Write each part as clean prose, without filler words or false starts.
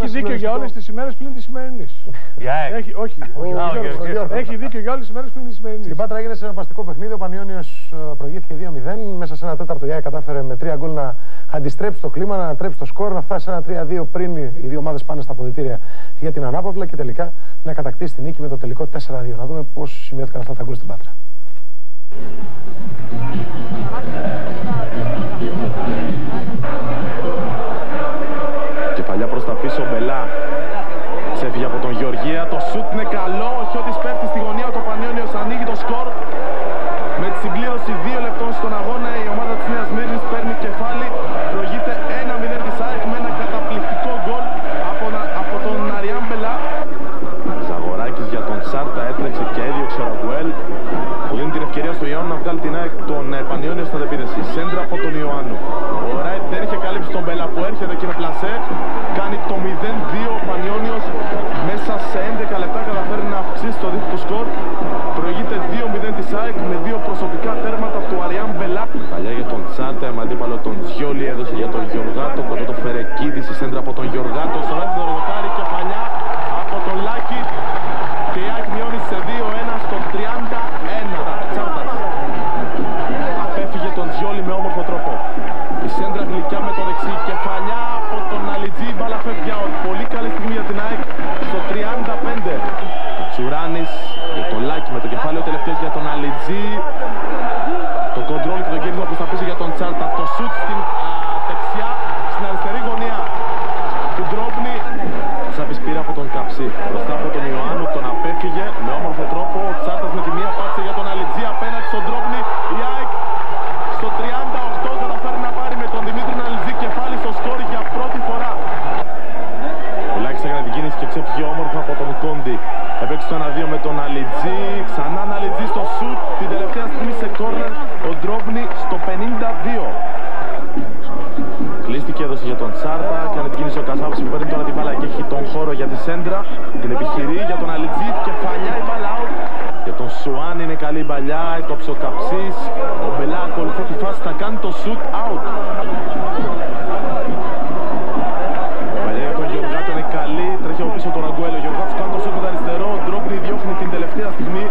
Έχει δίκιο για όλες τις ημέρες πλην της σημερινής. Έχει δίκιο για όλες τις ημέρες πλην της σημερινής. Στην Πάτρα έγινε συναρπαστικό παιχνίδι. Ο Πανιόνιος προηγήθηκε 2-0. Μέσα σε ένα τέταρτο η ΑΕΚ κατάφερε με 3 γκολ να αντιστρέψει το κλίμα, να ανατρέψει το σκορ, να φτάσει σε ένα 3-2 πριν οι δύο ομάδες πάνε στα αποδυτήρια για την ανάπαυλα και τελικά να κατακτήσει την νίκη με το τελικό 4-2. Να δούμε πώς σημειώθηκαν αυτά τα γκολ στην Πάτρα. Κεφαλιά προς τα πίσω, Μπελά ξέφυγε από τον Γεωργία, το σουτ είναι καλό, ο Χιώτης πέφτει στη γωνία, το Πανιόνιος ανοίγει το σκορ. Με τη συμπλήρωση 2 λεπτών στον αγώνα η ομάδα της Νέας Μύρνης παίρνει κεφάλι, προηγείται 1-0 της ΑΕΚ με ένα καταπληκτικό γκολ από τον Αριάν Μπελά. Ζαγοράκης για τον Τσάρτα, έτρεξε και έδιωξε ο Ραγκουέλ που δίνει την ευκαιρία στο Ιωάννου να βγάλει την ΑΕΚ τον Πανιόνιο στην αντεπίθεση. Σέντρα από τον Ιωάννου. Ο Ράιτ δεν είχε καλύψει τον Μπελά που έρχεται και με πλασέ. Κάνει το 0-2 ο Πανιόνιος. Μέσα σε 11 λεπτά καταφέρει να αυξήσει το δίκτυο του σκορ. Προηγείται 2-0 της ΑΕΚ με 2 προσωπικά τέρματα του Αριάν Μπελά. Παλιά για τον Τσάρτα, με αντίπαλο τον Τζιόλι, έδωσε για τον Γιωργάτο. Κοντό το Φερεκίδης, η σέντρα από τον Γιωργάτο. Στο δεύτερο δοκάρι, κεφαλιά από τον Λάκη. Και η ΑΕΚ μειώνει σε 2-1 στο 31. Τσάρτας απέφυγε τον Τζιόλι με όμορφο τρόπο. Η σέντρα γλυκιά με το δεξί, κεφαλιά από τον Αλιτζή. Μπάλα φεύγει out. Πολύ καλή στιγμή για την ΑΕΚ στο 35. Τσουράνης για τον Λάκη με το κεφάλαιο τελευταίες για τον Αλιτζή. Το κοντρόλ και το γύρισμα προς τα πίσω για τον Τσάρτα. Το σουτ στην δεξιά, στην αριστερή γωνία του Ντρόμπνη. Σάπης πήρε από τον Καψί μπροστά από τον Ιωάννου, τον απέφυγε με όμορφο τρόπο. Ο Τσάρτας με τη μία πάτησε για τον Αλιτζή απέναντι στον Ντρόμπνη. Η ΑΕΚ στο 38 καταφέρει να πάρει με τον Δημήτρη Αλιτζή κεφάλι στο σκορ για πρώτη φορά. Ο Λάκης έκανε την κίνηση και ξέφυγε όμορφα από τον Κόντι. Έπαιξε το 1-2 με τον Αλιτζή. Ξανά Αλιτζή στο σουτ. Την τελευταία στιγμή σε κόρνερ ο Ντρόμπνη στο 52. Κλείστηκε, έδωσε για τον Τσάρτα. Κάνει την κίνηση ο Κασάβης που παίρνει τώρα την μπάλα και έχει τον χώρο για τη σέντρα. Την επιχειρεί για τον Αλιτζή. Κεφαλιά η μπάλα out. Για τον Σουάν είναι καλή η μπαλιά. Έκοψε ο Καψής. Ο Μπελά ακολουθεί τη φάση. Θα κάνει το shoot out. Η μπαλιά για τον Γιωργάτο είναι καλή. Τρέχει από πίσω τον Ραγκουέλο. Ο Γιωργάτος κάνει το shoot με το αριστερό. Ο Ντρόμπνη διώχνει την τελευταία στιγμή.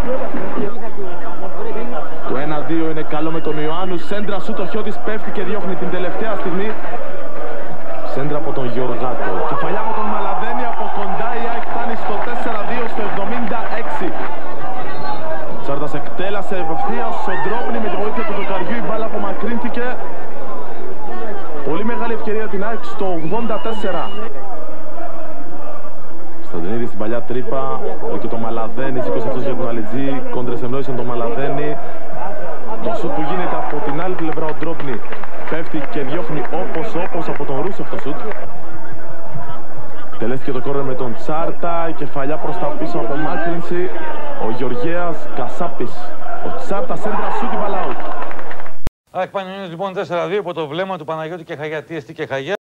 Το 1-2 είναι καλό με τον Ιωάννου. Σέντρα σου το Χιώτης πέφτει και διώχνει την τελευταία στιγμή. Σέντρα από τον Γιωργάτο. Κεφαλιά από τον Μαλαδένη από κοντά. Η ΑΕΚ φτάνει στο 4-2 στο 76. Τσάρτας εκτέλασε ευθείας στον Ντρόμπνη με τη βοήθεια του δοκαριού. Η μπάλα απομακρύνθηκε. Πολύ μεγάλη ευκαιρία την ΑΕΚ στο 84. Σταντινίδη στην παλιά τρύπα, και το Μαλαδένη, σήκωσε αυτός για τον Αλιτζή, κόντρες ευνόησαν τον Μαλαδένη. Το σουτ που γίνεται από την άλλη πλευρά ο Ντρόμπνη πέφτει και διώχνει όπως από τον Ρούσεφ το σουτ. Τελέστηκε το κόρνερ με τον Τσάρτα, η κεφαλιά προς τα πίσω από μάκρυνση. Ο Γεωργέας Κασάπης, ο Τσάρτα σέντρα σουτ, η μπάλα out. ΑΕΚ Πανιόνιος λοιπόν 4-2 υπό το βλέμμα του Παναγιώτη και Χαγιατή, Εστί και Χαγιά.